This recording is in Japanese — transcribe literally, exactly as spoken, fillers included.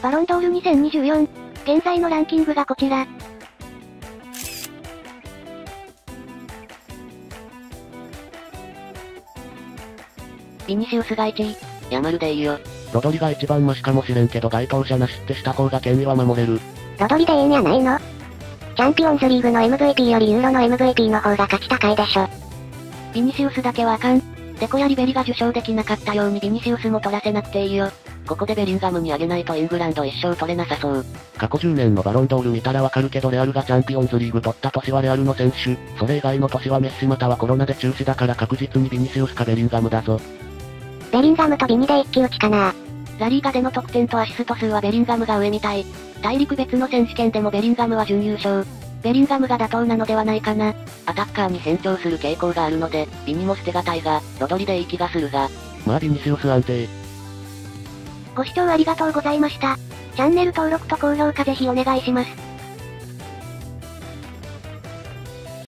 バロンドールにせんにじゅうよん。現在のランキングがこちら。 ビニシウスがいちい。やまるでいいよ。 ロドリが一番マシかもしれんけど該当者なしってした方が権威は守れる。 ロドリでいいんやないの？チャンピオンズリーグの エムブイピー よりユーロの エムブイピー の方が価値高いでしょ。 ビニシウスだけはあかん。デコやリベリが受賞できなかったようにビニシウスも取らせなくていいよ。ここでベリンガムにあげないとイングランド一生取れなさそう。 過去じゅうねんのバロンドール見たらわかるけどレアルがチャンピオンズリーグ取った年はレアルの選手、それ以外の年はメッシまたはコロナで中止だから確実にビニシウスかベリンガムだぞ。 ベリンガムとビニで一騎打ちかな。 ラリーガでの得点とアシスト数はベリンガムが上みたい。大陸別の選手権でもベリンガムは準優勝。ベリンガムが妥当なのではないかな。アタッカーに変調する傾向があるので、ビニも捨てがたいが、ロドリでいい気がするが。 まあビニシウス安定。 ご視聴ありがとうございました。チャンネル登録と高評価ぜひお願いします。